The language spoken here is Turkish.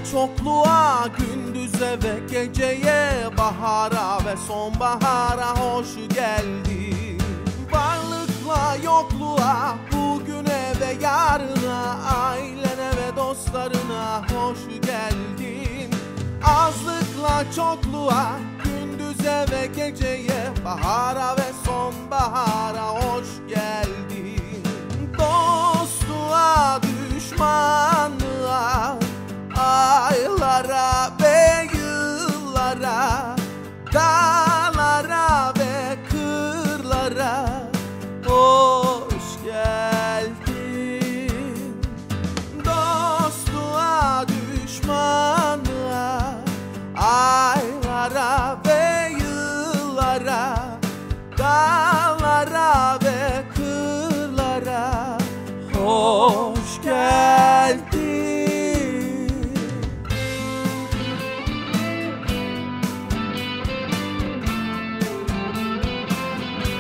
çokluğa, gündüze ve geceye, bahara ve sonbahara hoş geldin. Varlıkla yokluğa, bugüne ve yarına, ailene ve dostlarına hoş geldin. Azlıkla çokluğa, gündüze ve geceye, bahara ve sonbahara hoş geldin. Dostluğa, düşmanlığa, aylara